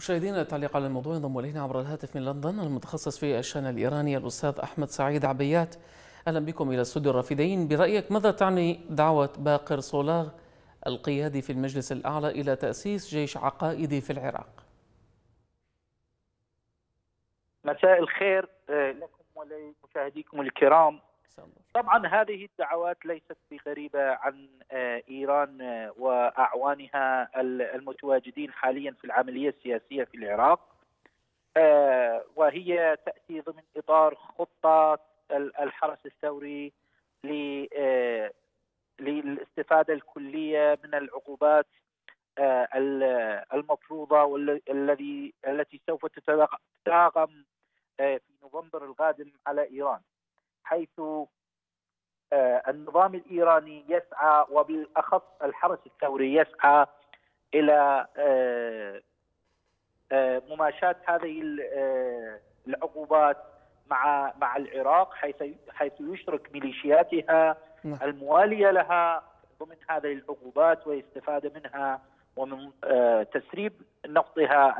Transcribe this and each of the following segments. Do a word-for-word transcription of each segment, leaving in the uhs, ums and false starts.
مشاهدينا، التعليق على الموضوع ينضم الينا عبر الهاتف من لندن المتخصص في الشأن الإيراني الأستاذ أحمد سعيد عبيات. أهلا بكم إلى استوديو الرافدين. برأيك ماذا تعني دعوة باقر صولاغ القيادي في المجلس الأعلى إلى تأسيس جيش عقائدي في العراق؟ مساء الخير لكم ولمشاهديكم الكرام. طبعا هذه الدعوات ليست بغريبة عن إيران وأعوانها المتواجدين حاليا في العملية السياسية في العراق، وهي تأتي ضمن إطار خطة الحرس الثوري للاستفادة الكلية من العقوبات المفروضة والذي التي سوف تتراغم في نوفمبر القادم على إيران، حيث النظام الإيراني يسعى، وبالأخص الحرس الثوري يسعى إلى مماشاة هذه العقوبات مع مع العراق، حيث حيث يشرك ميليشياتها الموالية لها ضمن هذه العقوبات ويستفاد منها ومن تسريب نفطها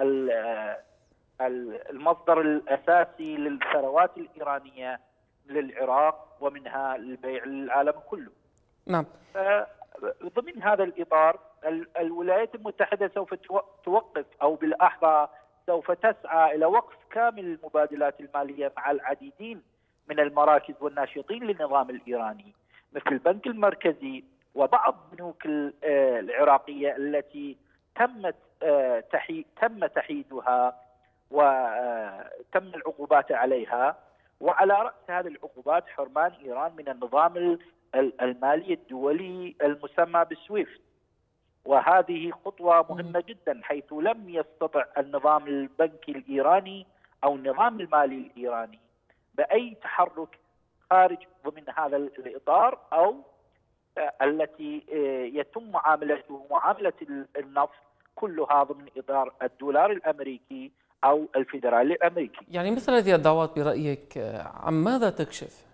المصدر الأساسي للثروات الإيرانية للعراق ومنها البيع للعالم كله. نعم. ضمن هذا الإطار الولايات المتحدة سوف توقف، أو بالأحرى سوف تسعى إلى وقف كامل المبادلات المالية مع العديدين من المراكز والناشطين للنظام الإيراني مثل البنك المركزي وبعض البنوك العراقية التي تمت تم تحييدها وتم العقوبات عليها، وعلى رأس هذه العقوبات حرمان إيران من النظام المالي الدولي المسمى بالسويفت. وهذه خطوة مهمة جدا، حيث لم يستطع النظام البنكي الإيراني أو النظام المالي الإيراني بأي تحرك خارج ضمن هذا الإطار، أو التي يتم معاملته معاملة النفط كلها ضمن إطار الدولار الأمريكي أو الفيدرالي الأمريكي. يعني مثل هذه الدعوات برأيك عن ماذا تكشف؟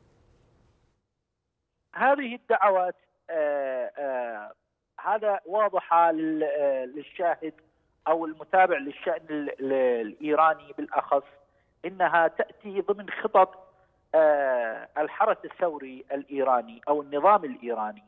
هذه الدعوات آآ آآ هذا واضحة للشاهد أو المتابع للشأن الإيراني بالأخص، إنها تأتي ضمن خطط الحرس الثوري الإيراني أو النظام الإيراني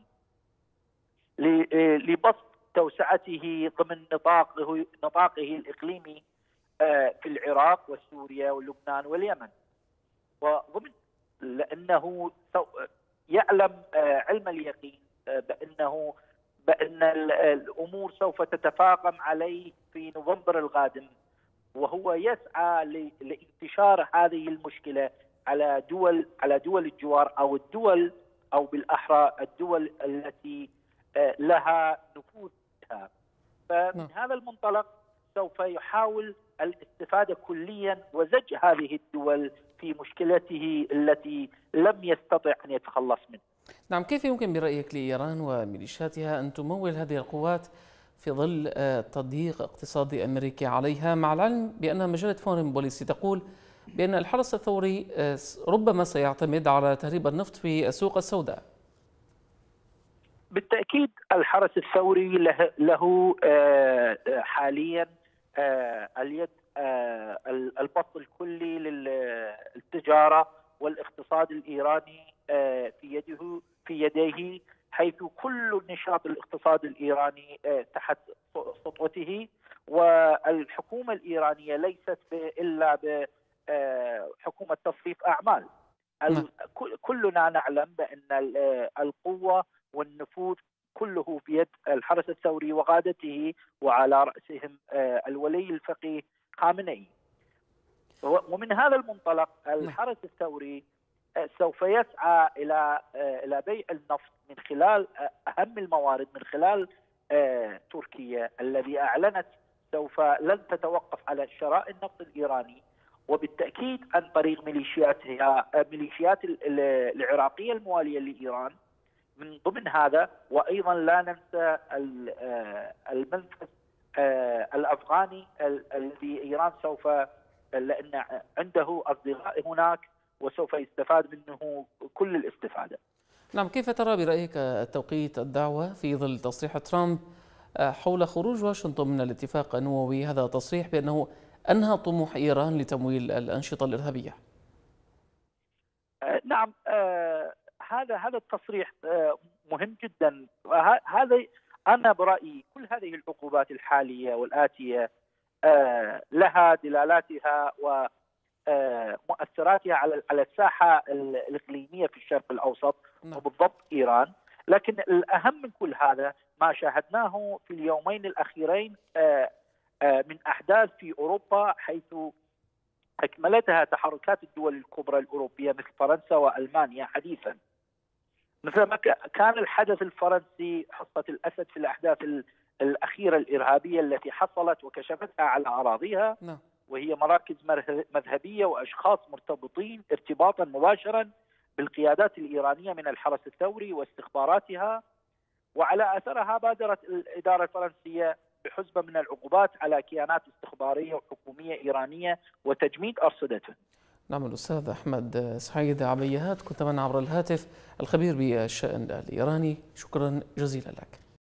لبسط توسعته ضمن نطاقه نطاقه الإقليمي في العراق وسوريا ولبنان واليمن، وضمن لأنه يعلم علم اليقين بأنه بأن الأمور سوف تتفاقم عليه في نوفمبر القادم، وهو يسعى لانتشار هذه المشكلة على دول على دول الجوار أو الدول أو بالأحرى الدول التي لها نفوذ بها. فمن هذا المنطلق سوف يحاول الاستفادة كليا وزج هذه الدول في مشكلته التي لم يستطع أن يتخلص منها. نعم، كيف يمكن برأيك لإيران وميليشياتها أن تمول هذه القوات في ظل تضييق اقتصادي أمريكي عليها، مع العلم بأن مجلة فورين بوليسي تقول بأن الحرس الثوري ربما سيعتمد على تهريب النفط في السوق السوداء؟ بالتأكيد الحرس الثوري له, له حاليا اليد البسط الكلي للتجارة والاقتصاد الإيراني في يده في يديه، حيث كل النشاط الاقتصادي الإيراني تحت سطوته، والحكومة الإيرانية ليست إلا بحكومة تصريف أعمال. كلنا نعلم بأن القوة والنفوذ كله بيد الحرس الثوري وقادته، وعلى رأسهم الولي الفقيه خامنئي. ومن هذا المنطلق الحرس الثوري سوف يسعى إلى إلى بيع النفط من خلال أهم الموارد، من خلال تركيا الذي أعلنت سوف لن تتوقف على شراء النفط الإيراني، وبالتأكيد عن طريق ميليشياتها ميليشيات العراقية الموالية لإيران من ضمن هذا. وأيضا لا ننسى المنفذ الأفغاني الذي إيران سوف، لأن عنده أصدقاء هناك وسوف يستفاد منه كل الاستفادة. نعم، كيف ترى برأيك التوقيت الدعوة في ظل تصريح ترامب حول خروج واشنطن من الاتفاق النووي، هذا تصريح بأنه أنهى طموح إيران لتمويل الأنشطة الإرهابية. نعم، هذا هذا التصريح مهم جدا. هذا أنا برأيي كل هذه العقوبات الحالية والآتية لها دلالاتها ومؤثراتها على على الساحة الإقليمية في الشرق الأوسط وبالضبط إيران. لكن الأهم من كل هذا ما شاهدناه في اليومين الأخيرين من أحداث في أوروبا، حيث أكملتها تحركات الدول الكبرى الأوروبية مثل فرنسا وألمانيا حديثا، مثلما كان الحدث الفرنسي حصة الأسد في الأحداث الأخيرة الإرهابية التي حصلت وكشفتها على أراضيها، وهي مراكز مذهبية وأشخاص مرتبطين ارتباطا مباشرا بالقيادات الإيرانية من الحرس الثوري واستخباراتها. وعلى أثرها بادرت الإدارة الفرنسية بحزمة من العقوبات على كيانات استخبارية وحكومية إيرانية وتجميد أرصدتها. نعم، الأستاذ أحمد سعيد عبيات كنت معنا عبر الهاتف، الخبير بالشأن الإيراني، شكرا جزيلا لك.